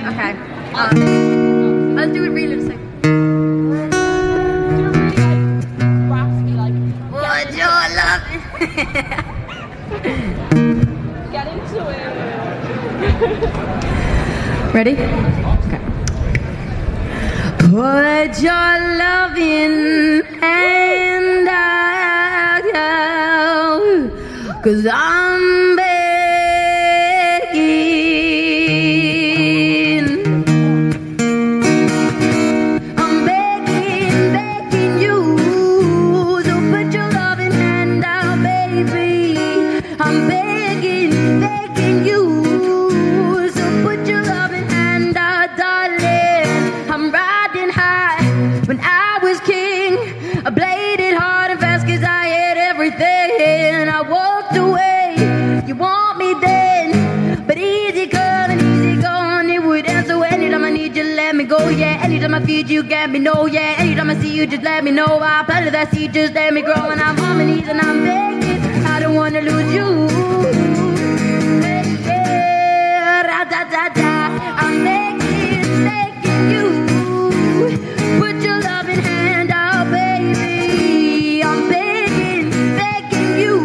Okay. I'll do it really sick. Would you love it? Get into it. Ready? Okay. Put your loving hand out, 'cause I'm begging. I'm begging you. So put your loving hand out, baby. I'm begging you. So put your loving hand out, darling. I'm riding high when I was king. I played it hard and fast 'cause I had everything. I walked away. You want me then, but easy come and easy gone. It would answer anytime I need you, let me go. Yeah, anytime I feed you, get me know. Yeah, anytime I see you, just let me know. I planted that seed, just let me grow. And I'm on my knees and I'm begging. I don't wanna lose you. Hey, yeah, da da da da. I'm begging you. Put your loving hand out, baby. I'm begging you.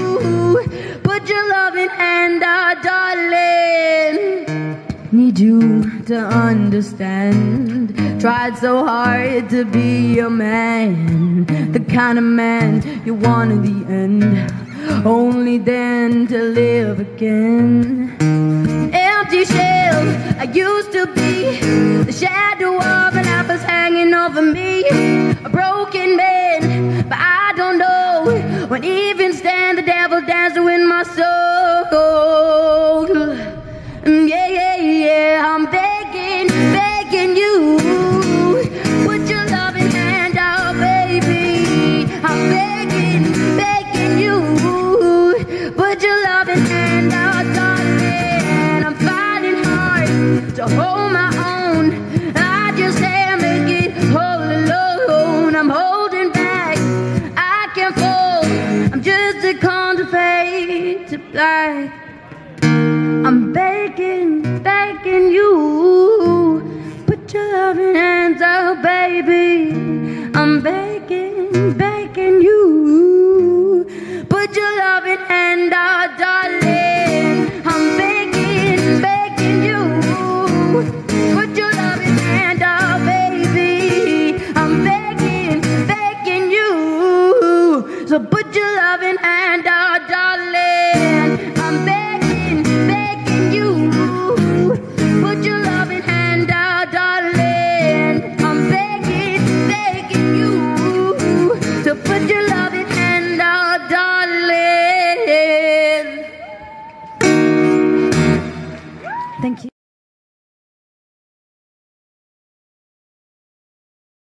Put your loving hand out, darling. Need you to understand. Tried so hard to be a man, the kind of man you want in the end, only then to live again. Empty shell, I used to be. The shadow of an apple's hanging over me. A broken man, but I don't know. When even stand, the devil dancing in my soul. Yeah, yeah, yeah. I'm begging you. Put your loving hand out, baby. I'm begging you. Put your loving hand out, darling. I'm fighting hard to hold my own. I just can't make it all alone. I'm holding back. I can't fall. I'm just a contemplate to black. I'm begging you. Put your loving hands out, baby. I'm begging you. Put your loving hand out, darling. I'm begging you. Put your loving hand out, baby. I'm begging you. So put your loving hand out, darling. I'm begging you. Put your loving hand out, darling. I'm begging you. So put your loving hand out, darling. Thank you.